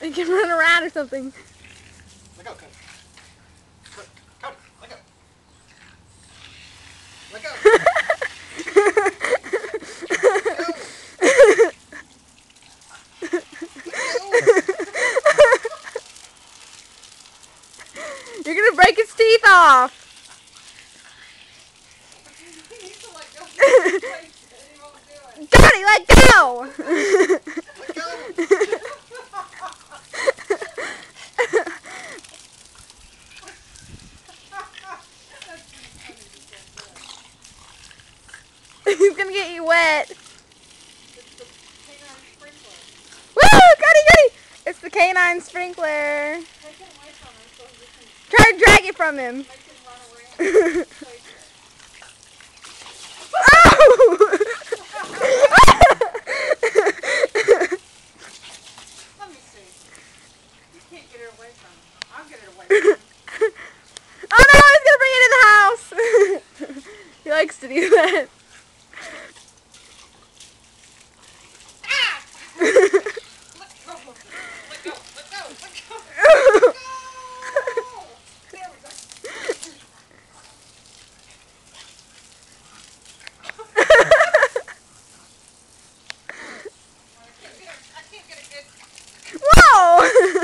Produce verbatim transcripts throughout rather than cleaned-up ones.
He can run around or something. Let go, Cody. Cody, let go. Let go. You're gonna break his teeth off. Cody, let go. Let go. He's gonna get you wet. Woo! Cody, Cody! It's the canine sprinkler. Try to drag it from him. Oh! Let me see. You can't get her away from him. I'll get her away from him. Oh no, he's gonna bring it in the house. He likes to do that. Ah! Let go. Let go. Let go. Let go. Let go. There we go. I can't get it good. Whoa!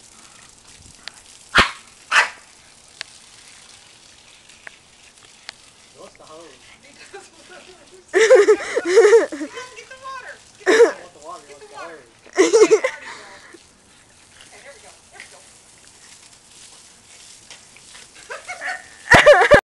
What's the hose? Because we're- Get the water. Get the water. I want the water, you want the hose.